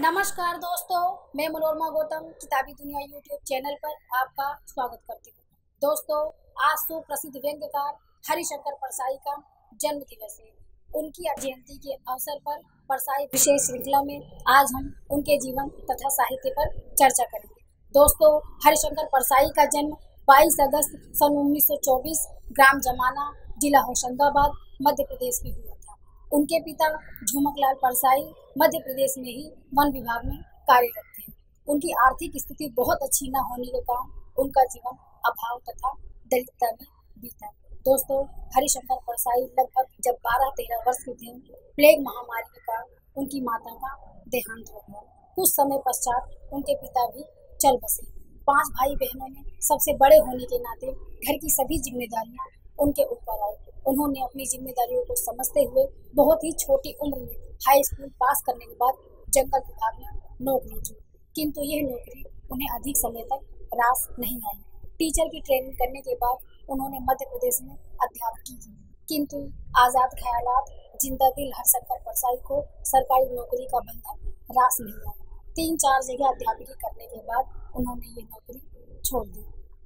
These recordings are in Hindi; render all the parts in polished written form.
नमस्कार दोस्तों, मैं मनोरमा गौतम किताबी दुनिया यूट्यूब चैनल पर आपका स्वागत करती हूँ। दोस्तों, आज सुप्रसिद्ध व्यंग्यकार हरिशंकर परसाई का जन्म दिवस है। उनकी जयंती के अवसर पर परसाई विशेष श्रृंखला में आज हम उनके जीवन तथा साहित्य पर चर्चा करेंगे। दोस्तों, हरिशंकर परसाई का जन्म 22 अगस्त सन 1924 ग्राम जमाना, जिला होशंगाबाद, मध्य प्रदेश में हुआ था। उनके पिता झुमकलाल परसाई मध्य प्रदेश में ही वन विभाग में कार्यरत थे। उनकी आर्थिक स्थिति बहुत अच्छी न होने के कारण उनका जीवन अभाव तथा दरिद्रता में बीता। दोस्तों, हरिशंकर परसाई लगभग जब 12-13 वर्ष के थे, प्लेग महामारी के कारण उनकी माता का देहांत हो गया। कुछ समय पश्चात उनके पिता भी चल बसे। 5 भाई बहनों में सबसे बड़े होने के नाते घर की सभी जिम्मेदारियां उनके ऊपर आई। उन्होंने अपनी जिम्मेदारियों को समझते हुए बहुत ही छोटी उम्र में हाई स्कूल पास करने के बाद जंगल विभाग में नौकरी की, किंतु यह नौकरी उन्हें अधिक समय तक रास नहीं आई। टीचर की ट्रेनिंग करने के बाद उन्होंने मध्य प्रदेश में अध्यापकी की, किंतु आजाद ख्यालात जिंदा दिल हरिशंकर परसाई को सरकारी नौकरी का बंधन रास नहीं आया। 3-4 जगह अध्यापकी करने के बाद उन्होंने ये नौकरी छोड़ दी।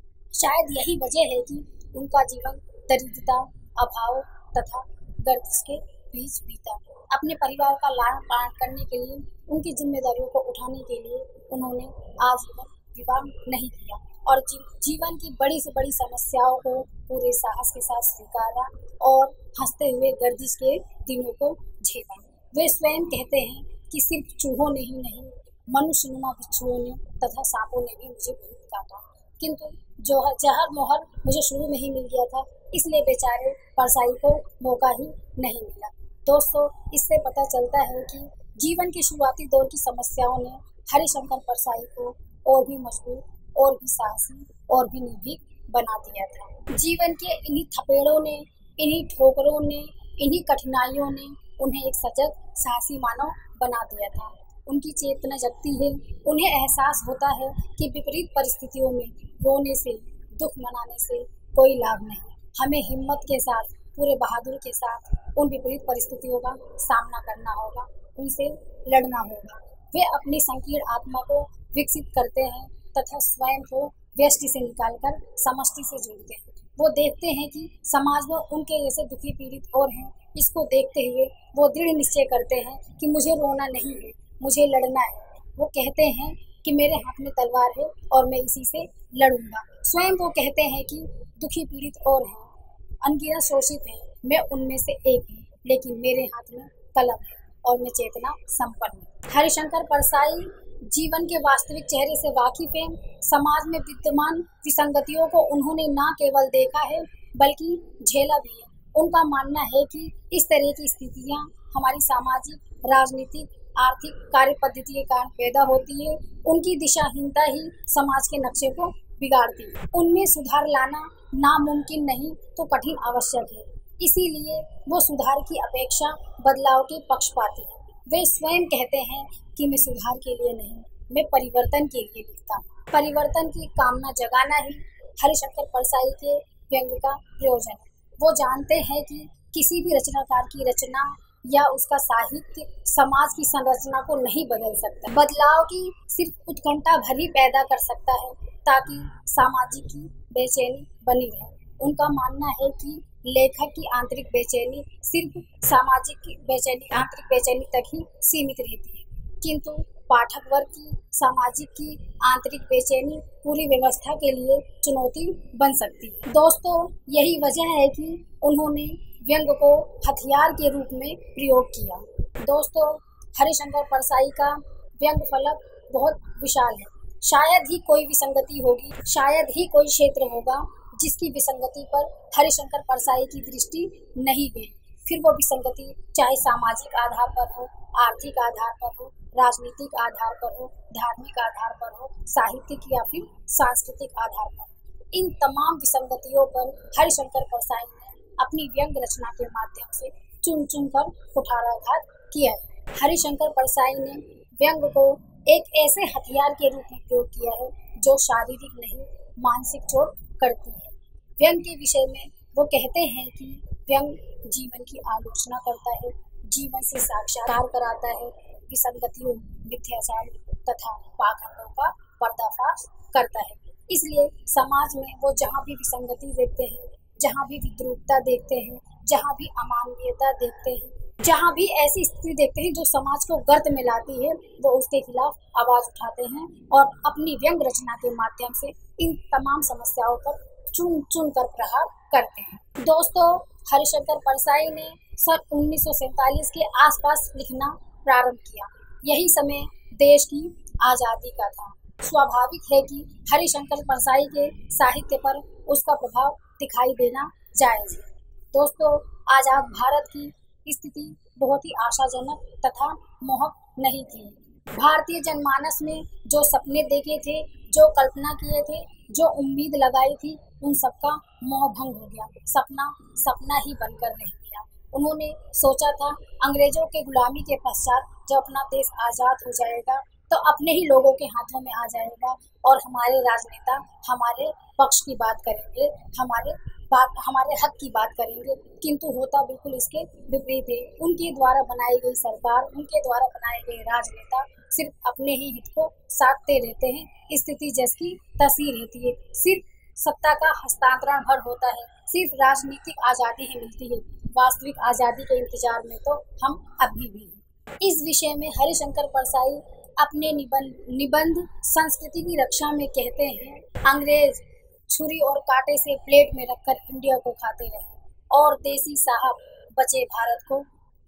शायद यही वजह है कि उनका जीवन दरिद्रता, अभाव तथा गर्दिश के बीच बीता। अपने परिवार का लालन पालन करने के लिए, उनकी जिम्मेदारियों को उठाने के लिए उन्होंने आजीवन विवाह नहीं किया और जीवन की बड़ी से बड़ी समस्याओं को पूरे साहस के साथ स्वीकारा और हंसते हुए गर्दिश के दिनों को झेला। वे स्वयं कहते हैं कि सिर्फ चूहों ने ही नहीं, मनुष्यनुमा बिच्छुओं ने तथा सांपों ने भी मुझे बहुत काटा, किंतु जो जहर मोहर मुझे शुरू में ही मिल गया था, इसलिए बेचारे परसाई को मौका ही नहीं मिला। दोस्तों, इससे पता चलता है कि जीवन के शुरुआती दौर की समस्याओं ने हरिशंकर परसाई को और भी मजबूत, और भी साहसी और भी निर्भीक बना दिया था। जीवन के इन्हीं थपेड़ों ने, इन्हीं ठोकरों ने, इन्हीं कठिनाइयों ने उन्हें एक सजग साहसी मानव बना दिया था। उनकी चेतना जगती है, उन्हें एहसास होता है कि विपरीत परिस्थितियों में रोने से, दुख मनाने से कोई लाभ नहीं। हमें हिम्मत के साथ, पूरे बहादुरी के साथ उन विपरीत परिस्थितियों का सामना करना होगा, उनसे लड़ना होगा। वे अपनी संकीर्ण आत्मा को विकसित करते हैं तथा स्वयं को व्यष्टि से निकालकर समष्टि से जोड़ते हैं। वो देखते हैं कि समाज में उनके जैसे दुखी पीड़ित और हैं। इसको देखते हुए वो दृढ़ निश्चय करते हैं कि मुझे रोना नहीं है, मुझे लड़ना है। वो कहते हैं कि मेरे हाथ में तलवार है और मैं इसी से लड़ूंगा। स्वयं वो कहते हैं कि दुखी पीड़ित और हैं, अनगिनत शोषित हैं, मैं उनमें से एक हूँ, लेकिन मेरे हाथ में कलम है और मैं चेतना संपन्न हूँ। हरिशंकर परसाई जीवन के वास्तविक चेहरे से वाकिफ हैं। समाज में विद्यमान विसंगतियों को उन्होंने न केवल देखा है बल्कि झेला भी है। उनका मानना है कि इस तरह की स्थितियाँ हमारी सामाजिक, राजनीतिक, आर्थिक कार्य पद्धति के कारण पैदा होती है। उनकी दिशाहीनता ही समाज के नक्शे को बिगाड़ती है। उनमें सुधार लाना नामुमकिन नहीं तो कठिन आवश्यक है। इसीलिए वो सुधार की अपेक्षा बदलाव के पक्षपाती है। वे स्वयं कहते हैं कि मैं सुधार के लिए नहीं, मैं परिवर्तन के लिए लिखता हूँ। परिवर्तन की कामना जगाना ही हरिशंकर परसाई के व्यंग्य का प्रयोजन है। वो जानते हैं कि किसी भी रचनाकार की रचना या उसका साहित्य समाज की संरचना को नहीं बदल सकता। बदलाव की सिर्फ उत्कंठा भर ही पैदा कर सकता है ताकि सामाजिक की बेचैनी बनी रहे। उनका मानना है कि लेखक की आंतरिक बेचैनी सिर्फ सामाजिक की बेचैनी, आंतरिक बेचैनी तक ही सीमित रहती है, किंतु पाठक वर्ग की, सामाजिक की आंतरिक बेचैनी पूरी व्यवस्था के लिए चुनौती बन सकती है। दोस्तों, यही वजह है कि उन्होंने व्यंग्य को हथियार के रूप में प्रयोग किया। दोस्तों, हरिशंकर परसाई का व्यंग्य फलक बहुत विशाल है। शायद ही कोई विसंगति होगी, शायद ही कोई क्षेत्र होगा जिसकी विसंगति पर हरिशंकर परसाई की दृष्टि नहीं गई। फिर वो विसंगति चाहे सामाजिक आधार पर हो, आर्थिक आधार पर हो, राजनीतिक आधार पर हो, धार्मिक आधार पर हो, साहित्यिक या फिर सांस्कृतिक आधार पर। इन तमाम विसंगतियों पर हरिशंकर परसाई ने अपनी व्यंग्य रचना के माध्यम से चुन चुन कर कुठाराघात किया है। हरिशंकर परसाई ने व्यंग्य को एक ऐसे हथियार के रूप में प्रयोग किया है जो शारीरिक नहीं, मानसिक चोट करती है। व्यंग्य के विषय में वो कहते हैं कि व्यंग्य जीवन की आलोचना करता है, जीवन से साक्षात्कार कराता है, विसंगतियों, मिथ्याचार तथा पाखंडों का पर्दाफाश करता है। इसलिए समाज में वो जहाँ भी विसंगति देखते हैं, जहाँ भी विद्रूपता देखते हैं, जहाँ भी अमानवीयता देखते हैं, जहाँ भी ऐसी स्थिति देखते हैं जो समाज को गर्त में लाती है, वो उसके खिलाफ आवाज उठाते हैं और अपनी व्यंग रचना के माध्यम से इन तमाम समस्याओं पर चुन चुन कर प्रहार करते हैं। दोस्तों, हरिशंकर परसाई ने सन 1947 के आसपास लिखना प्रारंभ किया। यही समय देश की आजादी का था। स्वाभाविक है कि हरिशंकर परसाई के साहित्य पर उसका प्रभाव दिखाई देना जायज है। दोस्तों, आजाद भारत की स्थिति बहुत ही आशाजनक तथा मोहक नहीं थी। भारतीय जनमानस में जो सपने देखे थे, जो कल्पना किए थे, जो उम्मीद लगाई थी, उन सबका मोह भंग हो गया। सपना सपना ही बनकर रह गया। उन्होंने सोचा था अंग्रेजों के गुलामी के पश्चात जब अपना देश आजाद हो जाएगा तो अपने ही लोगों के हाथों में आ जाएगा और हमारे राजनेता हमारे पक्ष की बात करेंगे, हमारे हक की बात करेंगे। किंतु होता बिल्कुल इसके विपरीत है। उनके द्वारा बनाई गई सरकार, उनके द्वारा बनाए गए राजनेता सिर्फ अपने ही हित को साधते रहते हैं। स्थिति जैसी तैसी रहती है। सिर्फ सत्ता का हस्तांतरण भर होता है, सिर्फ राजनीतिक आजादी ही मिलती है। वास्तविक आजादी के इंतजार में तो हम अभी भी हैं। इस विषय में हरिशंकर परसाई अपने निबंध संस्कृति की रक्षा में कहते हैं, अंग्रेज छुरी और कांटे से प्लेट में रखकर इंडिया को खाते रहे और देसी साहब बचे भारत को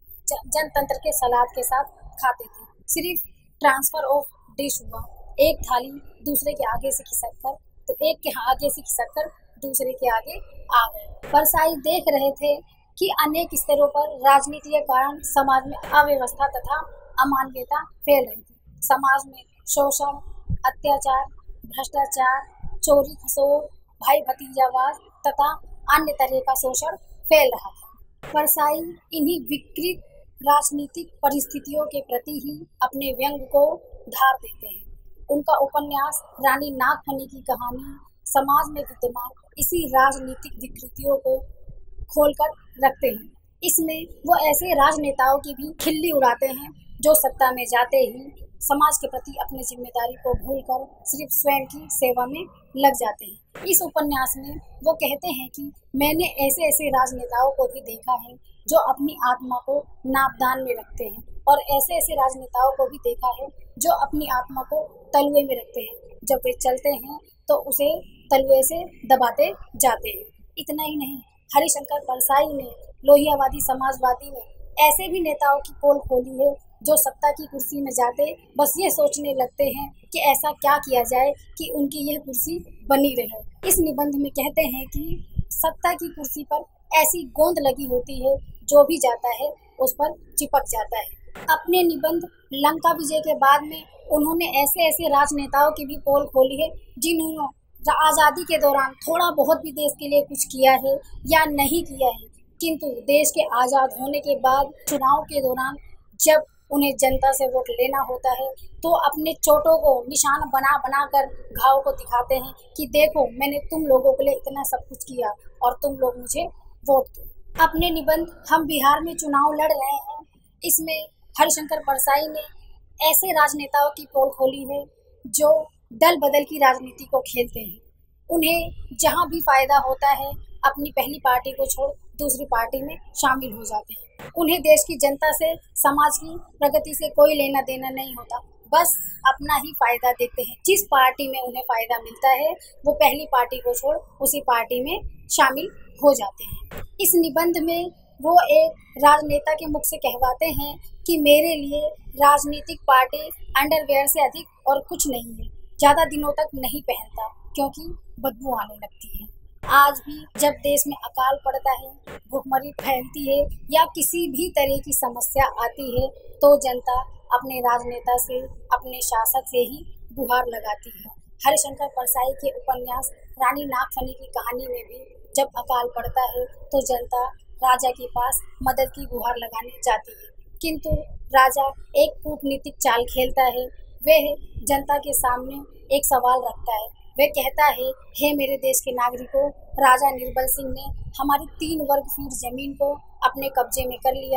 जनतंत्र के सलाद के साथ खाते थे। सिर्फ ट्रांसफर ऑफ डिश हुआ, एक थाली दूसरे के आगे से खिसक कर, तो एक के आगे से खिसक कर दूसरे के आगे आ गए। परसाई देख रहे थे कि अनेक स्तरों पर राजनीति के कारण समाज में अव्यवस्था तथा अमानवीयता फैल रही थी। समाज में शोषण, अत्याचार, भ्रष्टाचार, चोरी खसोर, भाई भतीजावाद तथा अन्य तरह का शोषण फैल रहा था। परसाई इन्हीं विकृत राजनीतिक परिस्थितियों के प्रति ही अपने व्यंग को धार देते हैं। उनका उपन्यास रानी नागफनी की कहानी समाज में विद्यमान इसी राजनीतिक विकृतियों को खोलकर रखते हैं। इसमें वो ऐसे राजनेताओं की भी खिल्ली उड़ाते हैं जो सत्ता में जाते ही समाज के प्रति अपनी जिम्मेदारी को भूलकर सिर्फ स्वयं की सेवा में लग जाते हैं। इस उपन्यास में वो कहते हैं कि मैंने ऐसे ऐसे राजनेताओं को भी देखा है जो अपनी आत्मा को नापदान में रखते हैं और ऐसे ऐसे राजनेताओं को भी देखा है जो अपनी आत्मा को तलुए में रखते हैं। जब वे चलते हैं तो उसे तलुए से दबाते जाते हैं। इतना ही नहीं, हरिशंकर परसाई ने लोहियावादी समाजवादी में ऐसे भी नेताओं की पोल खोली है जो सत्ता की कुर्सी में जाते बस ये सोचने लगते हैं कि ऐसा क्या किया जाए कि उनकी यह कुर्सी बनी रहे। इस निबंध में कहते हैं कि सत्ता की कुर्सी पर ऐसी गोंद लगी होती है, जो भी जाता है उस पर चिपक जाता है। अपने निबंध लंका विजय के बाद में उन्होंने ऐसे ऐसे राजनेताओं की भी पोल खोली है जिन्होंने आज़ादी के दौरान थोड़ा बहुत भी देश के लिए कुछ किया है या नहीं किया है, किंतु देश के आज़ाद होने के बाद चुनाव के दौरान जब उन्हें जनता से वोट लेना होता है तो अपने चोटों को निशान बना बना कर घाव को दिखाते हैं कि देखो मैंने तुम लोगों के लिए इतना सब कुछ किया और तुम लोग मुझे वोट दो। अपने निबंध हम बिहार में चुनाव लड़ रहे हैं, इसमें हरिशंकर परसाई ने ऐसे राजनेताओं की पोल खोली है जो दल बदल की राजनीति को खेलते हैं। उन्हें जहां भी फायदा होता है अपनी पहली पार्टी को छोड़ दूसरी पार्टी में शामिल हो जाते हैं। उन्हें देश की जनता से, समाज की प्रगति से कोई लेना देना नहीं होता, बस अपना ही फायदा देखते हैं। जिस पार्टी में उन्हें फायदा मिलता है वो पहली पार्टी को छोड़ उसी पार्टी में शामिल हो जाते हैं। इस निबंध में वो एक राजनेता के मुख से कहवाते हैं कि मेरे लिए राजनीतिक पार्टी अंडरवेयर से अधिक और कुछ नहीं है। ज़्यादा दिनों तक नहीं पहनता क्योंकि बदबू आने लगती है। आज भी जब देश में अकाल पड़ता है, भुखमरी फैलती है या किसी भी तरह की समस्या आती है तो जनता अपने राजनेता से, अपने शासक से ही गुहार लगाती है। हरिशंकर परसाई के उपन्यास रानी नागफनी की कहानी में भी जब अकाल पड़ता है तो जनता राजा के पास मदद की गुहार लगाने जाती है, किंतु राजा एक कूटनीतिक चाल खेलता है। वह जनता के सामने एक सवाल रखता है। वह कहता है, हे मेरे देश के नागरिकों, राजा निर्बल सिंह ने हमारी 3 वर्ग फीट जमीन को अपने कब्जे में कर लिया है।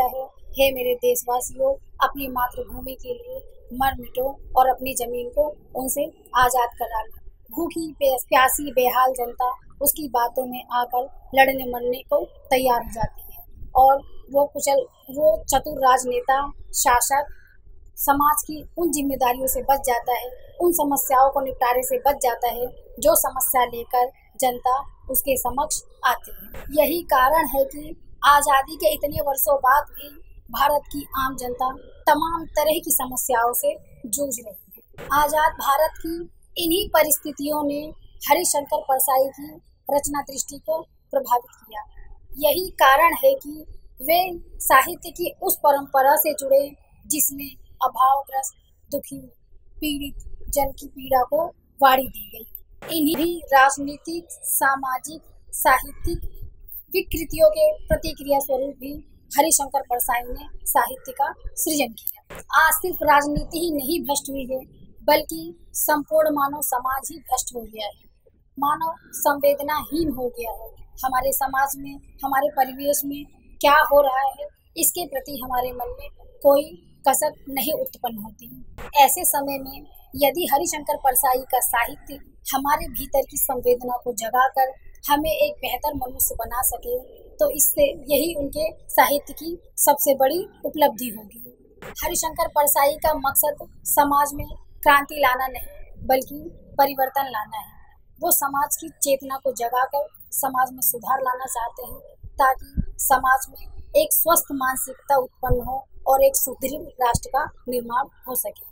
हे मेरे देशवासियों, अपनी मातृभूमि के लिए मर मिटो और अपनी जमीन को उनसे आज़ाद करा लो। भूखी प्यासी बेहाल जनता उसकी बातों में आकर लड़ने मरने को तैयार हो जाती है और वो चतुर राजनेता शासक समाज की उन जिम्मेदारियों से बच जाता है, उन समस्याओं को निपटारे से बच जाता है जो समस्या लेकर जनता उसके समक्ष आती है। यही कारण है कि आज़ादी के इतने वर्षों बाद भी भारत की आम जनता तमाम तरह की समस्याओं से जूझ रही है। आज़ाद भारत की इन्हीं परिस्थितियों ने हरिशंकर परसाई की रचना दृष्टि को प्रभावित किया। यही कारण है कि वे साहित्य की उस परंपरा से जुड़े जिसमें अभावग्रस्त, दुखी, पीड़ित जन की पीड़ा को वारी दी गई। इन्हीं राजनीतिक, सामाजिक, साहित्यिक विकृतियों के प्रतिक्रिया स्वरूप भी हरिशंकर परसाई ने साहित्य का सृजन किया। आज सिर्फ राजनीति ही नहीं भ्रष्ट हुई है, बल्कि संपूर्ण मानव समाज ही भ्रष्ट हो गया है। मानव संवेदनाहीन हो गया है। हमारे समाज में, हमारे परिवेश में क्या हो रहा है, इसके प्रति हमारे मन में कोई कसक नहीं उत्पन्न होती। ऐसे समय में यदि हरिशंकर परसाई का साहित्य हमारे भीतर की संवेदना को जगाकर हमें एक बेहतर मनुष्य बना सके, तो इससे यही उनके साहित्य की सबसे बड़ी उपलब्धि होगी। हरिशंकर परसाई का मकसद समाज में क्रांति लाना नहीं, बल्कि परिवर्तन लाना है। वो समाज की चेतना को जगाकर समाज में सुधार लाना चाहते हैं, ताकि समाज में एक स्वस्थ मानसिकता उत्पन्न हो और एक सुदृढ़ राष्ट्र का निर्माण हो सके।